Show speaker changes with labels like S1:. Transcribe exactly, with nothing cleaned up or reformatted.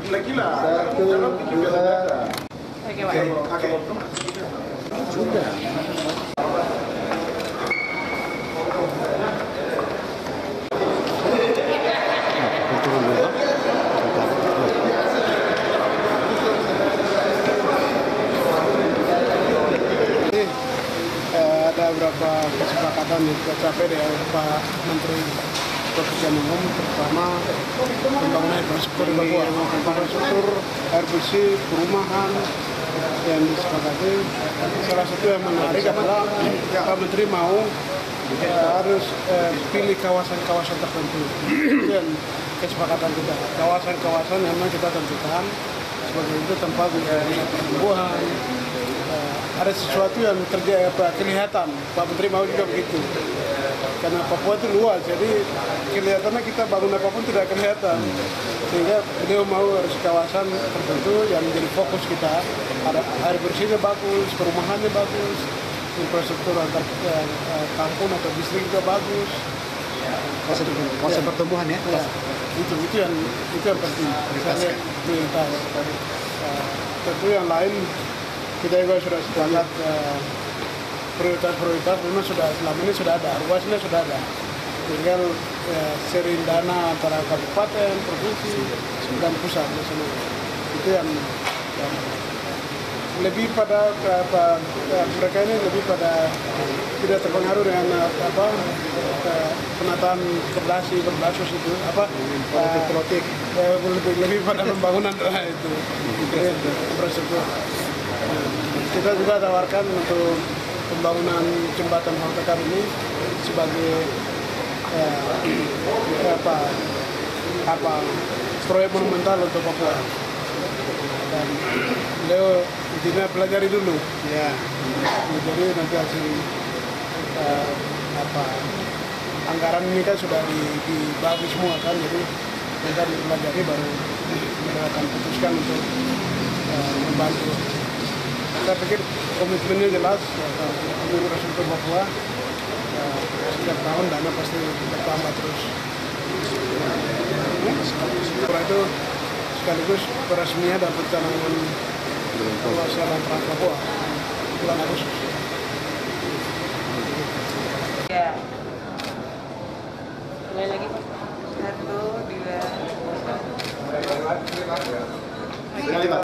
S1: Gila-gila.
S2: Satu, dua.
S3: Oke, Pak.
S2: Sudah. Ada beberapa kesepakatan yang kita capai dengan Pak Menteri Pekerjaan Umum, terutama pembangunan infrastruktur di infrastruktur air bersih, perumahan yang disepakati. Salah satu yang menarik adalah Pak Menteri mau eh, harus eh, pilih kawasan-kawasan tertentu. Itu yang kesepakatan kita. Kawasan-kawasan yang memang kita tentukan sebagai itu tempat untuk pertumbuhan. Ada sesuatu yang terjadi apa kelihatan. Pak Menteri mau juga begitu. Karena Papua itu luas, jadi kelihatannya kita bangun apapun tidak kelihatan. Sehingga beliau mau harus kawasan tertentu yang menjadi fokus kita. Ada air bersihnya bagus, perumahannya bagus, infrastruktur antar eh, kampung atau distrik juga bagus.
S4: Kawasan, kawasan pertumbuhan ya?
S2: Ya, itu itu yang itu yang penting. Misalnya prioritas. Uh, tentu yang lain kita juga sudah sepakat uh, prioritas-prioritas memang sudah selama ini sudah ada, ruasnya sudah ada. Tinggal uh, sharing dana antara kabupaten, provinsi, dan pusat misalnya. Itu yang, yang lebih pada apa, mereka ini lebih pada tidak terpengaruh dengan apa penataan perdasi berbasis itu apa politik uh, lebih lebih pada pembangunan itu infrastruktur. Kita juga tawarkan untuk pembangunan jembatan Holtekar ini sebagai eh, apa apa proyek monumental untuk Papua. Dan beliau intinya pelajari dulu. Ya. Jadi nanti hasil eh, apa anggaran ini kan sudah dibagi semua kan, jadi kita dipelajari baru kita akan putuskan untuk eh, membantu. Saya pikir komitmennya jelas, untuk infrastruktur Papua. Ya, setiap tahun dana pasti bertambah terus. Setelah itu sekaligus peresmian dan pencalonan kawasan Trans Papua bulan Agustus.
S3: Ya. Mulai lagi, Pak. Satu, dua.